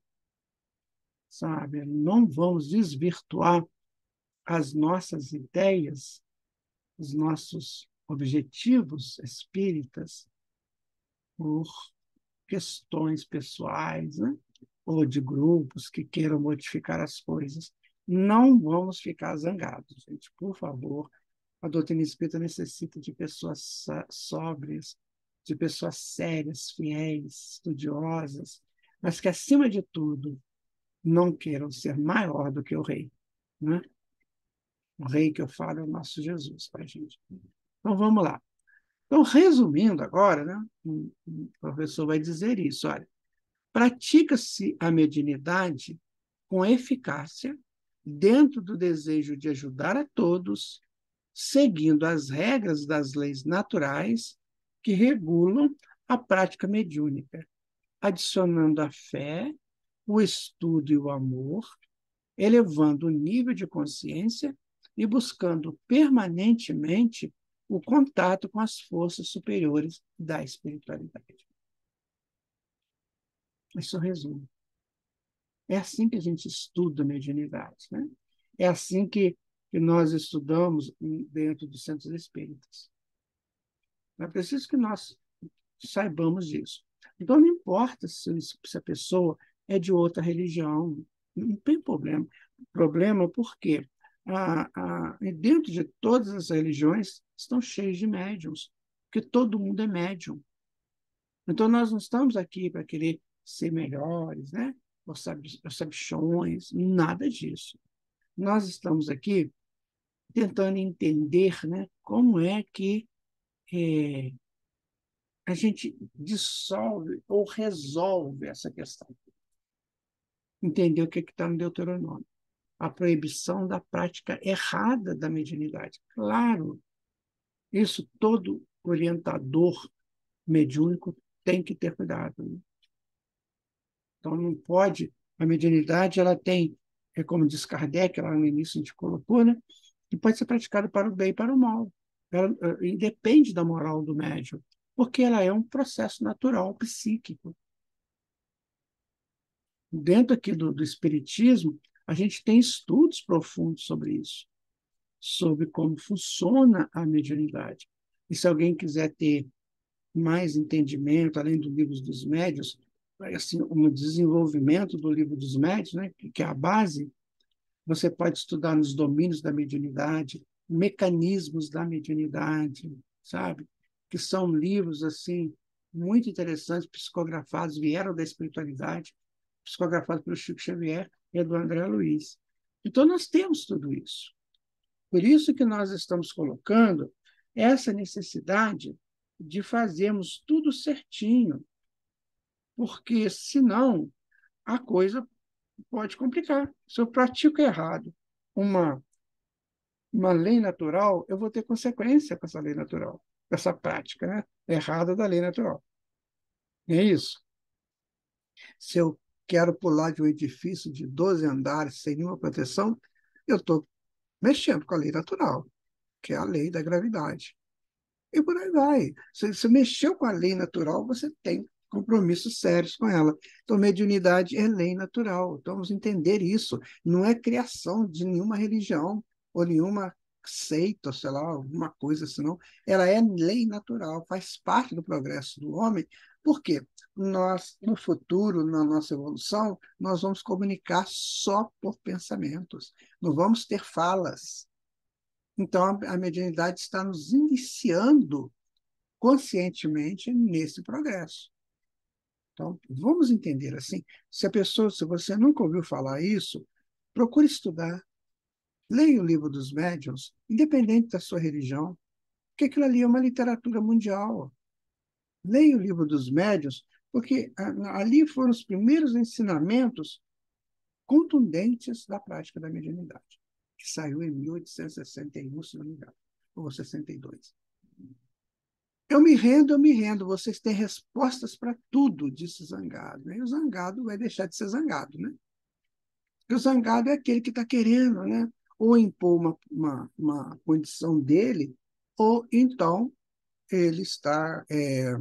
sabe? Não vamos desvirtuar as nossas ideias, os nossos objetivos espíritas por questões pessoais, né? Ou de grupos que queiram modificar as coisas. Não vamos ficar zangados, gente, por favor. A doutrina espírita necessita de pessoas sóbrias, de pessoas sérias, fiéis, estudiosas, mas que, acima de tudo, não queiram ser maior do que o rei, né? O rei que eu falo é o nosso Jesus para a gente. Então, vamos lá. Então, resumindo agora, né, o professor vai dizer isso, olha, pratica-se a mediunidade com eficácia, dentro do desejo de ajudar a todos, seguindo as regras das leis naturais que regulam a prática mediúnica, adicionando a fé, o estudo e o amor, elevando o nível de consciência e buscando permanentemente o contato com as forças superiores da espiritualidade. Isso resume. É assim que a gente estuda a mediunidade, né? É assim que, que nós estudamos dentro dos centros espíritas. É preciso que nós saibamos disso. Então, não importa se, se a pessoa é de outra religião, não tem problema. O problema é porque a, a, dentro de todas as religiões estão cheios de médiums, porque todo mundo é médium. Então, nós não estamos aqui para querer ser melhores, né? Ou sabichões, nada disso. Nós estamos aqui tentando entender, né, como é que é, a gente dissolve ou resolve essa questão. Entender o que está no Deuteronômio. A proibição da prática errada da mediunidade. Claro, isso todo orientador mediúnico tem que ter cuidado, né? Então, não pode... A mediunidade, ela tem, é como diz Kardec, lá no início a gente colocou, né? Que pode ser praticada para o bem e para o mal. Ela independe da moral do médium, porque ela é um processo natural, psíquico. Dentro aqui do, do Espiritismo, a gente tem estudos profundos sobre isso, sobre como funciona a mediunidade. E se alguém quiser ter mais entendimento, além do livro dos médiuns, assim, um desenvolvimento do livro dos médiuns, né, que é a base, você pode estudar nos domínios da mediunidade, mecanismos da mediunidade, sabe? Que são livros assim muito interessantes, psicografados, vieram da espiritualidade, psicografados pelo Chico Xavier e do André Luiz. Então, nós temos tudo isso. Por isso que nós estamos colocando essa necessidade de fazermos tudo certinho, porque, senão, a coisa pode complicar. Se eu pratico errado uma, uma lei natural, eu vou ter consequência com essa lei natural, com essa prática, né, errada da lei natural. Não é isso? Se eu quero pular de um edifício de doze andares sem nenhuma proteção, eu estou mexendo com a lei natural, que é a lei da gravidade. E por aí vai. Se você mexeu com a lei natural, você tem compromissos sérios com ela. Então, mediunidade é lei natural. Então, vamos entender isso. Não é criação de nenhuma religião ou nenhuma seita, sei lá, alguma coisa assim, não. Ela é lei natural, faz parte do progresso do homem. Por quê? Nós, no futuro, na nossa evolução, nós vamos comunicar só por pensamentos. Não vamos ter falas. Então, a mediunidade está nos iniciando conscientemente nesse progresso. Então, vamos entender assim. Se a pessoa, se você nunca ouviu falar isso, procure estudar. Leia o livro dos médiuns, independente da sua religião, porque aquilo ali é uma literatura mundial. Leia o livro dos médiuns, porque ali foram os primeiros ensinamentos contundentes da prática da mediunidade, que saiu em mil oitocentos e sessenta e um, se não me engano, ou sessenta e dois. Eu me rendo, eu me rendo. Vocês têm respostas para tudo, disse Zangado. E o Zangado vai deixar de ser Zangado, né? E o Zangado é aquele que está querendo, né? Ou impor uma, uma, uma condição dele, ou então ele está, é,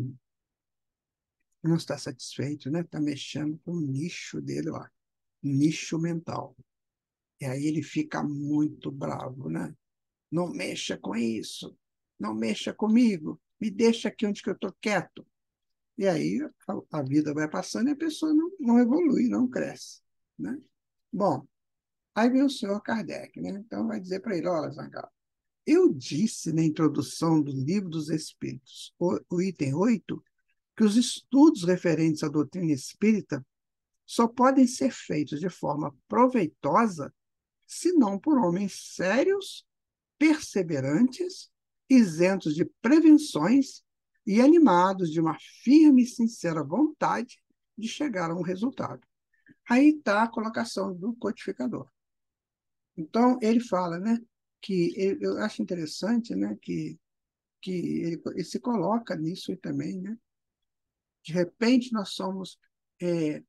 não está satisfeito, né? Está mexendo com o nicho dele lá, nicho mental. E aí ele fica muito bravo, né? Não mexa com isso, não mexa comigo, me deixa aqui onde que eu estou quieto. E aí a, a vida vai passando e a pessoa não, não evolui, não cresce, né? Bom, aí vem o senhor Kardec, né? Então vai dizer para ele, olha, Zangado, eu disse na introdução do Livro dos Espíritos, o, o item oito, que os estudos referentes à doutrina espírita só podem ser feitos de forma proveitosa se não por homens sérios, perseverantes, isentos de prevenções e animados de uma firme e sincera vontade de chegar a um resultado. Aí está a colocação do codificador. Então, ele fala, né, que ele, eu acho interessante, né, que, que ele, ele se coloca nisso também, né? De repente, nós somos, é,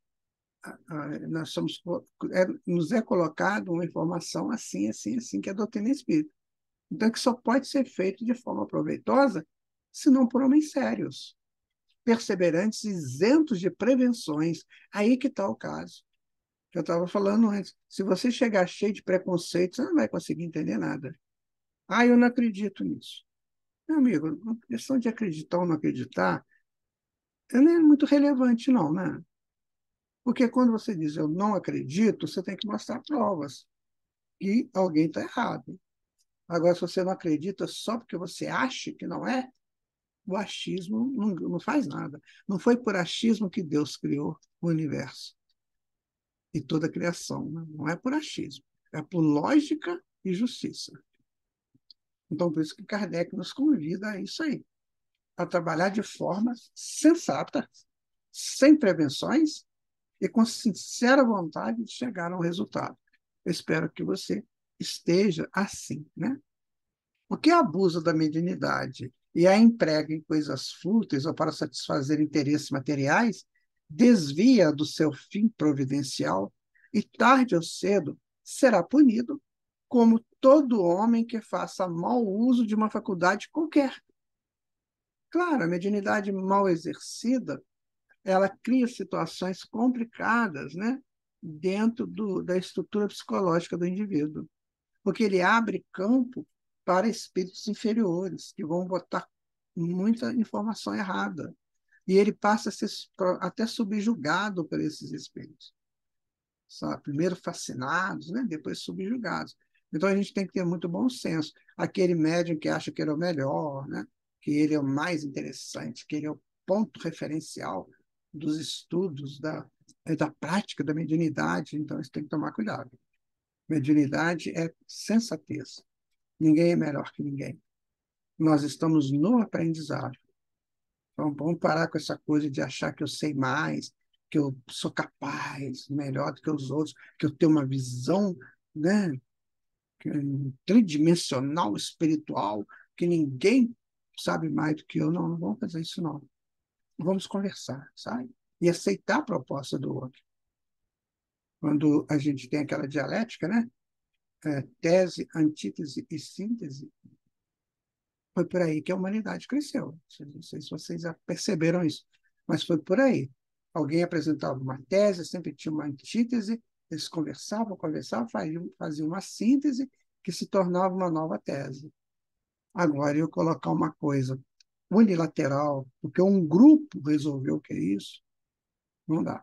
nós somos é, nos é colocado uma informação assim, assim, assim, que é a doutrina espírita. Então, que só pode ser feito de forma proveitosa, se não por homens sérios, perseverantes, isentos de prevenções. Aí que está o caso. Que eu estava falando antes. Se você chegar cheio de preconceito, você não vai conseguir entender nada. Ah, eu não acredito nisso. Meu amigo, a questão de acreditar ou não acreditar não é muito relevante, não, né? Porque quando você diz eu não acredito, você tem que mostrar provas que alguém está errado. Agora, se você não acredita só porque você acha que não é, o achismo não, não faz nada. Não foi por achismo que Deus criou o universo e toda a criação. Né? Não é por achismo, é por lógica e justiça. Então, por isso que Kardec nos convida a isso aí, a trabalhar de forma sensata, sem prevenções e com sincera vontade de chegar a um resultado. Eu espero que você esteja assim, né? O que abusa da mediunidade e a emprega em coisas fúteis ou para satisfazer interesses materiais, desvia do seu fim providencial e, tarde ou cedo, será punido, como todo homem que faça mau uso de uma faculdade qualquer. Claro, a mediunidade mal exercida, ela cria situações complicadas, né, dentro do, da estrutura psicológica do indivíduo, porque ele abre campo para espíritos inferiores, que vão botar muita informação errada. E ele passa a ser até subjugado por esses espíritos. São primeiro fascinados, né? Depois subjugados. Então a gente tem que ter muito bom senso. Aquele médium que acha que ele é o melhor, né? Que ele é o mais interessante, que ele é o ponto referencial dos estudos, da, da prática da mediunidade. Então isso tem que tomar cuidado. Mediunidade é sensatez. Ninguém é melhor que ninguém. Nós estamos no aprendizado. Então, vamos parar com essa coisa de achar que eu sei mais, que eu sou capaz, melhor do que os outros, que eu tenho uma visão, né, tridimensional, espiritual, que ninguém sabe mais do que eu. Não, não vamos fazer isso, não. Vamos conversar, sabe? E aceitar a proposta do outro. Quando a gente tem aquela dialética, né? É, tese, antítese e síntese, foi por aí que a humanidade cresceu. Não sei se vocês já perceberam isso, mas foi por aí. Alguém apresentava uma tese, sempre tinha uma antítese, eles conversavam, conversavam, faziam, faziam uma síntese que se tornava uma nova tese. Agora, eu colocar uma coisa unilateral, porque um grupo resolveu que é isso, não dá.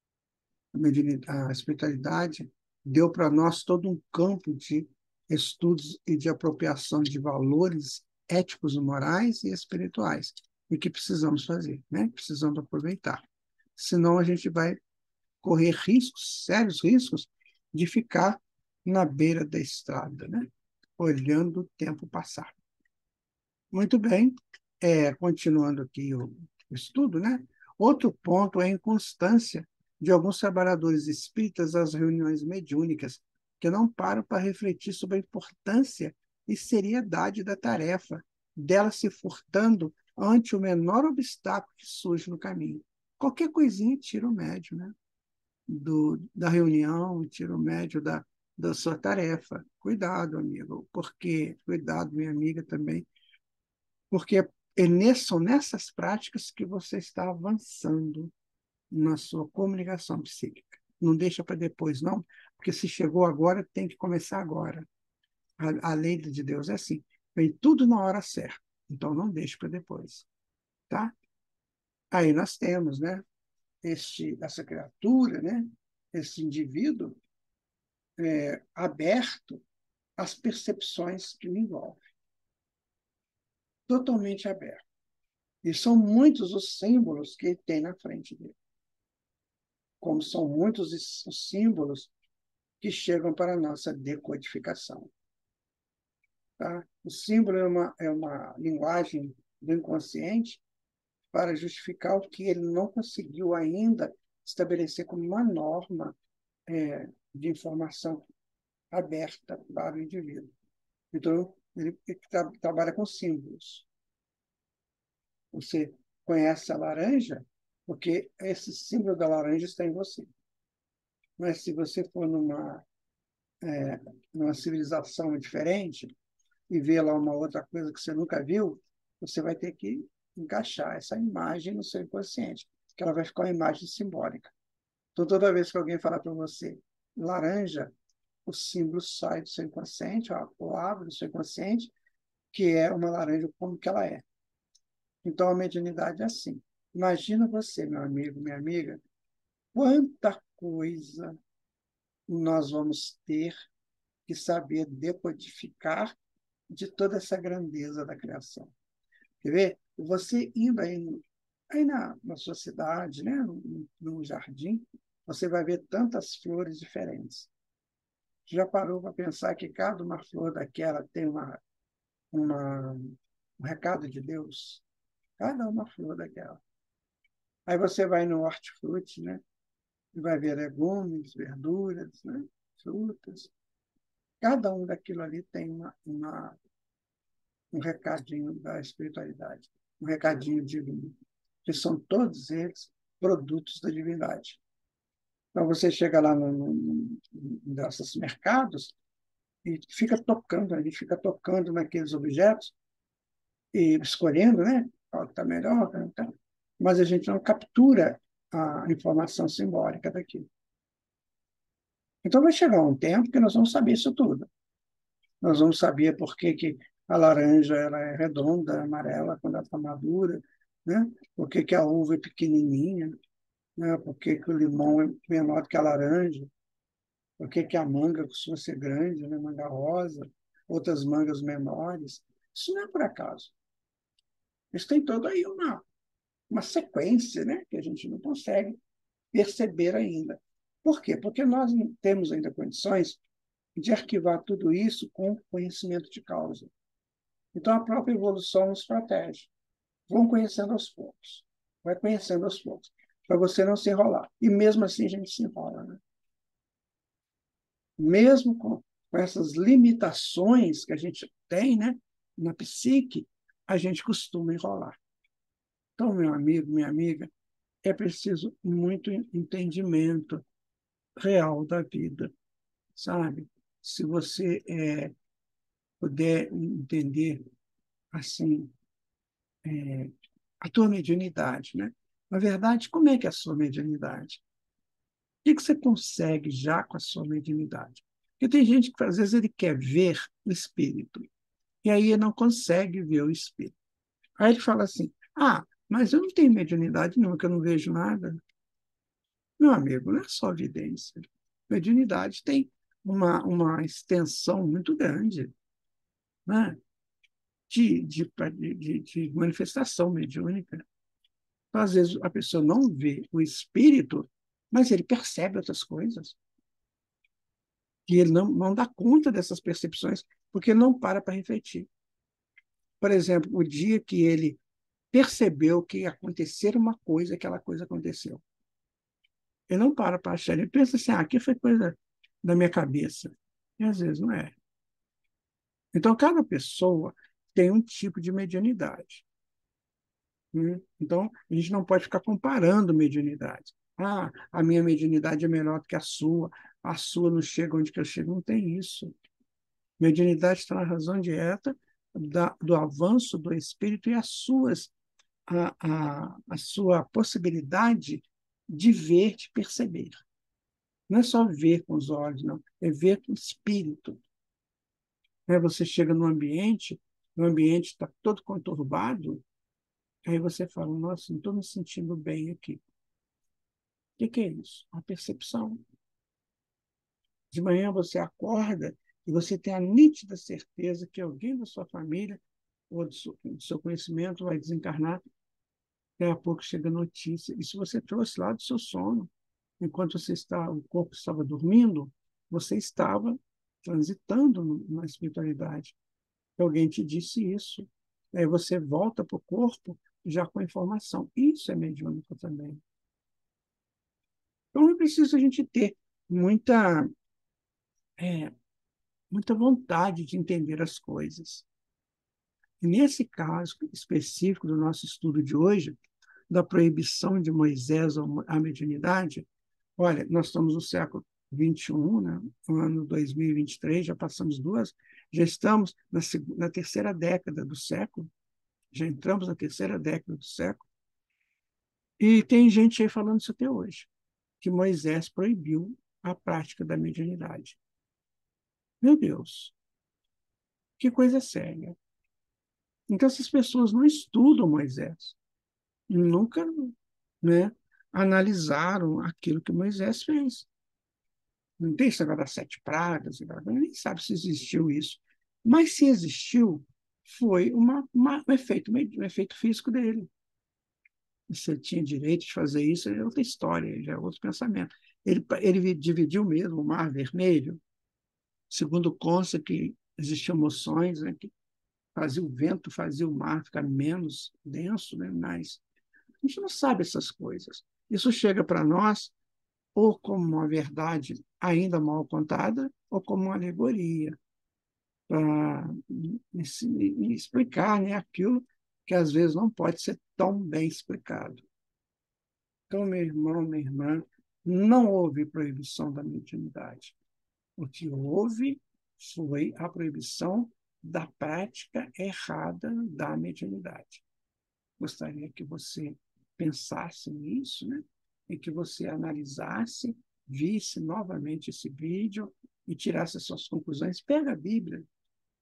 A espiritualidade deu para nós todo um campo de estudos e de apropriação de valores éticos, morais e espirituais, e que precisamos fazer, né? Precisamos aproveitar. Senão a gente vai correr riscos, sérios riscos, de ficar na beira da estrada, né? Olhando o tempo passar. Muito bem, é, continuando aqui o estudo, né? Outro ponto é a inconstância de alguns trabalhadores espíritas às reuniões mediúnicas, que não param para refletir sobre a importância e seriedade da tarefa, dela se furtando ante o menor obstáculo que surge no caminho. Qualquer coisinha tira o médio, né? Do, da reunião, tira o médio da, da sua tarefa. Cuidado, amigo, porque, cuidado, minha amiga também, porque é nesse, são nessas práticas que você está avançando na sua comunicação psíquica. Não deixa para depois, não, porque se chegou agora, tem que começar agora. A, a lei de Deus é assim, vem tudo na hora certa, então não deixe para depois. Tá? Aí nós temos, né, este, essa criatura, né, esse indivíduo é, aberto às percepções que o envolvem. Totalmente aberto. E são muitos os símbolos que ele tem na frente dele. Como são muitos os símbolos que chegam para a nossa decodificação. Tá? O símbolo é uma, é uma linguagem do inconsciente para justificar o que ele não conseguiu ainda estabelecer como uma norma é, de informação aberta para o indivíduo. Então, ele, ele tra trabalha com símbolos. Você conhece a laranja porque esse símbolo da laranja está em você. Mas se você for numa, é, numa civilização diferente e ver lá uma outra coisa que você nunca viu, você vai ter que encaixar essa imagem no seu inconsciente, que ela vai ficar uma imagem simbólica. Então, toda vez que alguém falar para você laranja, o símbolo sai do seu inconsciente, ou abre do seu inconsciente, que é uma laranja como que ela é. Então, a mediunidade é assim. Imagina você, meu amigo, minha amiga, quanta coisa nós vamos ter que saber decodificar de toda essa grandeza da criação. Quer ver? Você indo aí, aí na, na sua cidade, né? no, no jardim, você vai ver tantas flores diferentes. Já parou para pensar que cada uma flor daquela tem uma, uma, um recado de Deus? Cada uma flor daquela. Aí você vai no hortifruti, né? E vai ver legumes, verduras, né? Frutas. Cada um daquilo ali tem uma, uma, um recadinho da espiritualidade, um recadinho divino, que são todos eles produtos da divindade. Então, você chega lá no, no, no, nesses mercados e fica tocando, a gente fica tocando naqueles objetos e escolhendo, né? Qual está melhor, tá? Mas a gente não captura a informação simbólica daquilo. Então, vai chegar um tempo que nós vamos saber isso tudo. Nós vamos saber por que, que a laranja ela é redonda, amarela quando ela está madura, né? Por que que a uva é pequenininha, né? Por que que o limão é menor do que a laranja? Por que que a manga costuma ser grande, né? Manga rosa, outras mangas menores? Isso não é por acaso. Isso tem toda aí uma, uma sequência, né? Que a gente não consegue perceber ainda. Por quê? Porque nós não temos ainda condições de arquivar tudo isso com conhecimento de causa. Então, a própria evolução nos protege. Vão conhecendo aos poucos. Vai conhecendo aos poucos. Para você não se enrolar. E mesmo assim a gente se enrola. Né? Mesmo com, com essas limitações que a gente tem, né, na psique, a gente costuma enrolar. Então, meu amigo, minha amiga, é preciso muito entendimento real da vida, sabe? Se você é, puder entender assim é, a tua mediunidade, né? Na verdade, como é que é a sua mediunidade? O que você consegue já com a sua mediunidade? Porque tem gente que, às vezes, ele quer ver o espírito, e aí ele não consegue ver o espírito. Aí ele fala assim, ah, mas eu não tenho mediunidade não, que eu não vejo nada. Meu amigo, não é só evidência. Mediunidade tem uma, uma extensão muito grande, né? de, de, de, de manifestação mediúnica. Então, às vezes, a pessoa não vê o espírito, mas ele percebe outras coisas. E ele não, não dá conta dessas percepções, porque ele não para para refletir. Por exemplo, o dia que ele percebeu que ia acontecer uma coisa, aquela coisa aconteceu. Ele não para para achar, ele pensa assim, ah, aqui foi coisa da minha cabeça. E às vezes não é. Então, cada pessoa tem um tipo de mediunidade. Né? Então, a gente não pode ficar comparando mediunidade. Ah, a minha mediunidade é melhor do que a sua, a sua não chega onde que eu chego. Não tem isso. Mediunidade está na razão direta da, do avanço do espírito e as suas, a, a, a sua possibilidade de ver, de perceber. Não é só ver com os olhos, não. É ver com o espírito. Né? Você chega num ambiente, o ambiente está todo conturbado, aí você fala, nossa, não estou me sentindo bem aqui. O que, que é isso? A percepção. De manhã você acorda e você tem a nítida certeza que alguém da sua família ou do seu, do seu conhecimento vai desencarnar. Daqui a pouco chega a notícia. E se você trouxe lá do seu sono, enquanto você está, o corpo estava dormindo, você estava transitando na espiritualidade. Alguém te disse isso. Aí você volta para o corpo já com a informação. Isso é mediúnico também. Então, não precisa a gente ter muita, é, muita vontade de entender as coisas. E nesse caso específico do nosso estudo de hoje, da proibição de Moisés à mediunidade, olha, nós estamos no século vinte e um, né? No ano dois mil e vinte e três, já passamos duas, já estamos na, segunda, na terceira década do século, já entramos na terceira década do século, e tem gente aí falando isso até hoje, que Moisés proibiu a prática da mediunidade. Meu Deus, que coisa séria. Então, essas pessoas não estudam Moisés, nunca, né, analisaram aquilo que Moisés fez. Não tem esse negócio das sete pragas, nem sabe se existiu isso. Mas se existiu, foi uma, uma, um, efeito, um efeito físico dele. Se ele tinha direito de fazer isso, é outra história, já é outro pensamento. Ele, ele dividiu mesmo o Mar Vermelho, segundo consta que existiam moções, né, que fazia o vento, fazia o mar ficar menos denso, né, mas a gente não sabe essas coisas. Isso chega para nós ou como uma verdade ainda mal contada, ou como uma alegoria, para explicar, né, aquilo que às vezes não pode ser tão bem explicado. Então, meu irmão, minha irmã, não houve proibição da mediunidade. O que houve foi a proibição da prática errada da mediunidade. Gostaria que você pensasse nisso, né? E que você analisasse, visse novamente esse vídeo e tirasse as suas conclusões. Pega a Bíblia,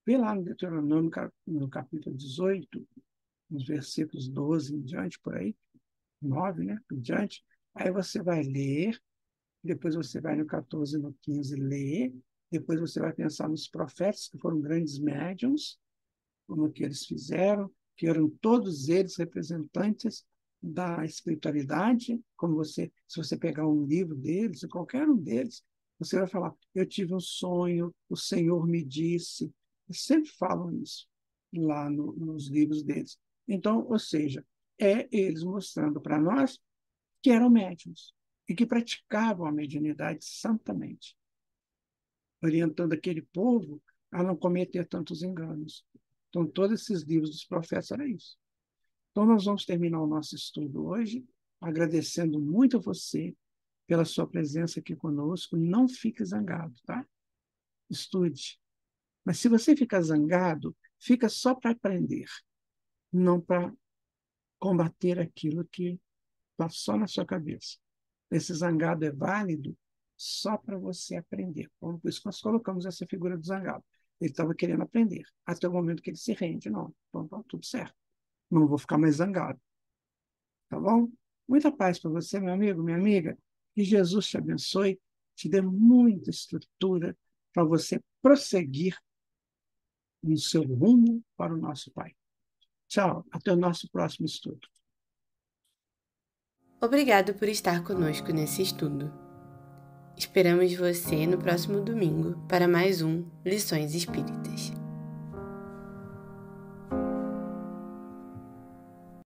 Vê lá no Deuteronômio, no capítulo dezoito, nos versículos doze em diante, por aí, nove, né, em diante. Aí você vai ler, depois você vai no catorze e no quinze ler, depois você vai pensar nos profetas, que foram grandes médiums, como que eles fizeram, que eram todos eles representantes da espiritualidade, como você, se você pegar um livro deles, qualquer um deles, você vai falar, eu tive um sonho, o Senhor me disse. Eles sempre falam isso lá no, nos livros deles. Então, ou seja, é eles mostrando para nós que eram médiuns e que praticavam a mediunidade santamente, orientando aquele povo a não cometer tantos enganos. Então, todos esses livros dos profetas era isso. Então, nós vamos terminar o nosso estudo hoje, agradecendo muito a você pela sua presença aqui conosco. Não fique zangado, tá? Estude. Mas se você ficar zangado, fica só para aprender, não para combater aquilo que está só na sua cabeça. Esse zangado é válido só para você aprender. Por isso que nós colocamos essa figura do zangado. Ele estava querendo aprender, até o momento que ele se rende. Não, então tá tudo certo. Não vou ficar mais zangado. Tá bom? Muita paz para você, meu amigo, minha amiga. Que Jesus te abençoe, te dê muita estrutura para você prosseguir no seu rumo para o nosso Pai. Tchau, até o nosso próximo estudo. Obrigado por estar conosco nesse estudo. Esperamos você no próximo domingo para mais um Lições Espíritas.